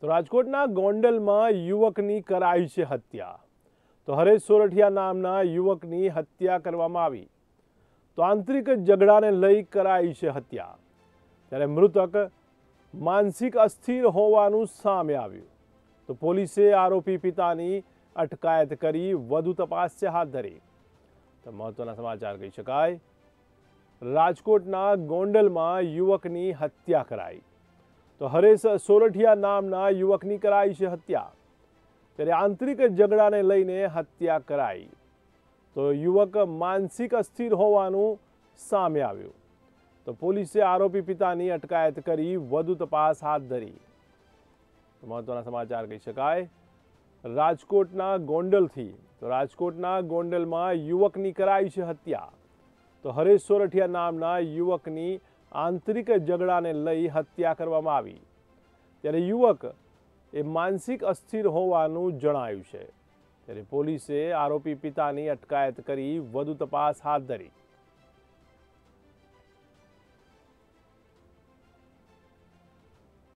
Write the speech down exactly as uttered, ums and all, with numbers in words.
તો રાજકોટના ગોંડલમાં યુવકની કરાઈ છે હત્યા। તો હરેશ સોરઠિયા નામના યુવકની હત્યા કરવામાં આવી। તો આંતરિક ઝઘડાને લઈ કરાઈ છે હત્યા। ત્યારે મૃતક માનસિક અસ્થિર હોવાનું સામે આવ્યું। તો પોલીસે આરોપી પિતાની અટકાયત કરી વધુ તપાસ છે હાથ ધરી। તો મહત્વના સમાચાર કહી શકાય, રાજકોટના ગોંડલમાં યુવકની હત્યા કરાઈ। તો હરેશ સોરઠિયા નામના યુવકની કરાઈ છે હત્યા। ત્યારે આંતરિક ઝઘડાને લઈને હત્યા કરાઈ। તો યુવક માનસિક અસ્થિર હોવાનું સામે આવ્યું। તો પોલીસે આરોપી પિતાની અટકાયત કરી વધુ તપાસ હાથ ધરી। મહત્વના સમાચાર કહી શકાય, રાજકોટના ગોંડલથી તો રાજકોટના ગોંડલમાં યુવકની કરાઈ છે હત્યા। તો હરેશ સોરઠિયા નામના યુવકની આંતરિક ઝઘડાને લઈ હત્યા કરવામાં આવી। ત્યારે યુવક એ માનસિક અસ્થિર હોવાનું જણાયું છે। ત્યારે પોલીસે આરોપી પિતાની અટકાયત કરી વધુ તપાસ હાથ ધરી।